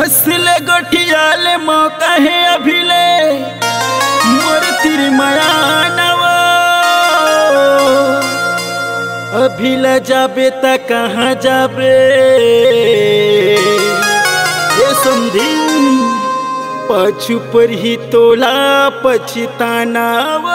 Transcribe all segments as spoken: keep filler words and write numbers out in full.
असले गोठियाले मौका है अभिले मोर तिर मयानवा अभिला जाबे त कहाँ जाबे ये समझी पछु पर ही तोला पछतानावा।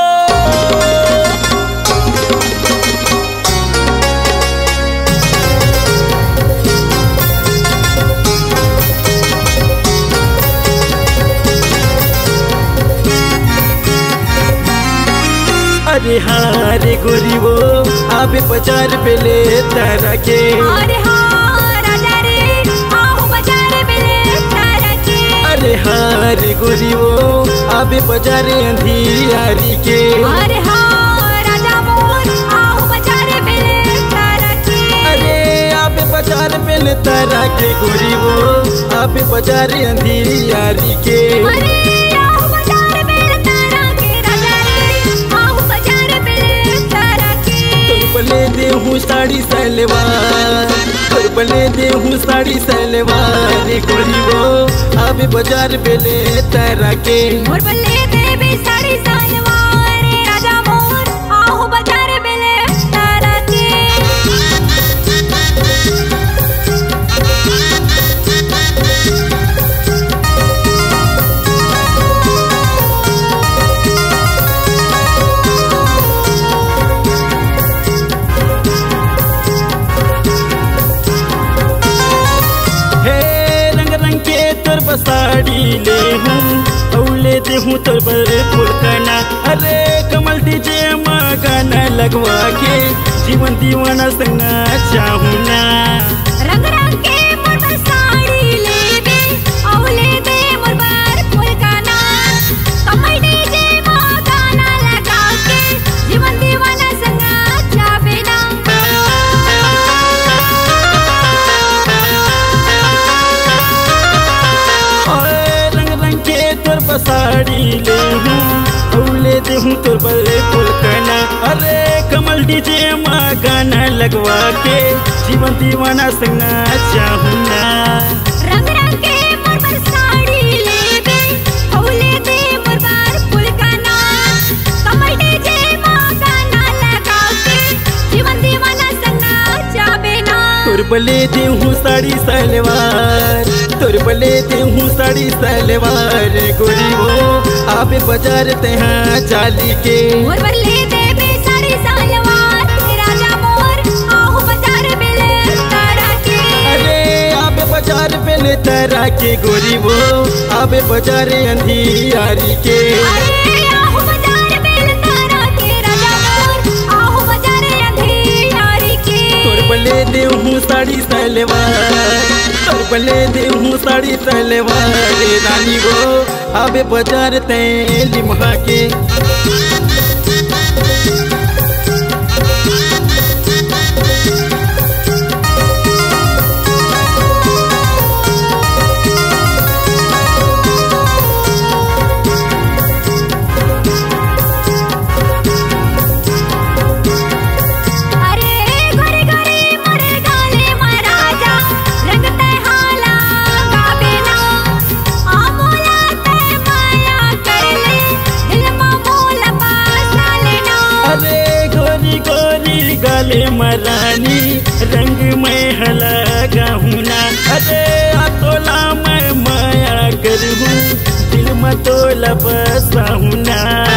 अरे हाँ रे गोरी वो आबे बाजार पे ले तारा के। अरे हाँ राजा रे आओ बाजार पे ले तारा के। अरे हाँ रे गोरी वो आबे बाजार अंधियारी के। अरे हाँ राजा मोर आओ बाजार पे ले तारा के। अरे आबे बाजार पे ले तारा के गोरी वो आबे बाजार अंधियारी के। अरे आओ बाजार पे ले तारा के राजा रे आओ बाजार पे ले तारा के। तोर बले दे हूँ साड़ी सलवार तोर बले दे हूँ साड़ी सलवार रे गोरी वो आबे बाजार पे ले तारा के। मोर बले दे भी साड़ी सलवार राजा मोर आओ बाजार पे ले तारा के। साड़ी ले हूँ औले दे हूँ तोर पर फुलकना। अरे कमल डीजे माँ गाना लगवा के जीवन दीवाना संगना चाहूँ ना। रंग रंग के मोर पर साड़ी लेबे औले दे मोर पर फुलकना। कमल डीजे माँ गाना लगा के जीवन दीवाना संगना चाहबे ना। साड़ी ले हूँ औले दे हूँ तोर पर फुलकना। अरे कमल डीजे माँ गाना लगवा के जीवन दीवाना संगना चाहूँ ना। रंग रंग के मोर पर साड़ी लेबे औले दे मोर पर फुलकना। कमल डीजे माँ गाना लगा के जीवन दीवाना संगना चाहबे ना। तोर बले दे हूँ साड़ी सलवार तोर बले दे हूँ साड़ी सलवार गोरी वो आबे बाजार तेहाँ चाली के। मोर बले दे भी साड़ी सलवार राजा मोर आओ बाजार पे ले तारा के। अरे आबे बाजार पे ले तारा के गोरी वो आबे बाजार अंधियारी के। अरे आओ बाजार पे ले तारा के राजा मोर आओ बाजार अंधियारी के। तोर बले दे हूँ साड़ी सलवार तोर बले दे हूँ साड़ी सलवार रानी वो आबे बाजार ते लिमहा के। गाले मरानी रंग में हला गाहुना। अरे आतोला मैं माया करूँ दिल में तोला बसाहुना।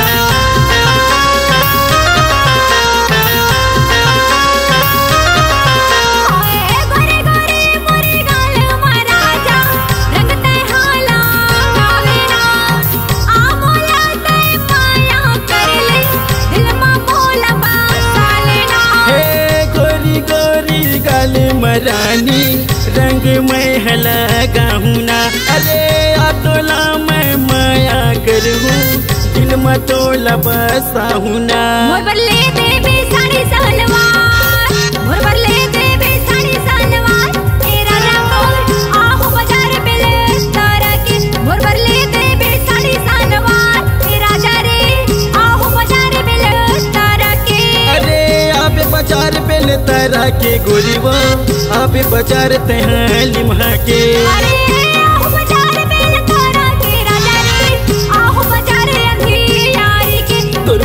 मरानी रंग में हला गाहुना। अरे आतोला मैं माया करूँ दिल में तोला बसाहुना। मोर बले दे भी साड़ी सलवार मोर बले दे भी साड़ी सलवार तेरा रंग आओ बाजार पे ले तारा के। मोर बले दे भी साड़ी सलवार तेरा जारे आओ बाजार पे ले तारा के। अरे आबे बाजार पे ले तारा के गोरी वो आबे बाजार तेहाँ लिमहा के। अरे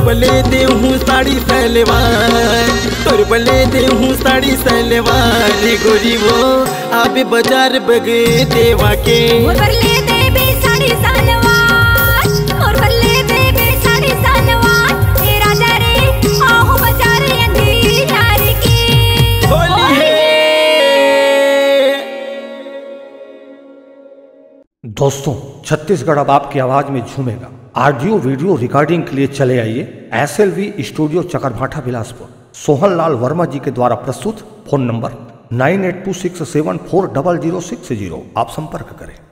बले दे हूँ साड़ी सलवार, तोर बले दे हूँ साड़ी सलवार रे गोरी वो आबे बाजार बगे देवा के। मोर बरले दे बे साड़ी सलवार, मोर बरले दे बे साड़ी सलवार, ए राजा रे आहू बाजार अंधियार की। होली है। दोस्तों, छत्तीसगढ़ अब आपकी आवाज में झूमेगा। ऑडियो वीडियो रिकॉर्डिंग के लिए चले आइए S L V studio Chakarbhatha Bilaspur. Sohan Lal Verma ji के द्वारा प्रस्तुत। Phone number nine eight two six seven four double zero six zero. आप संपर्क करें।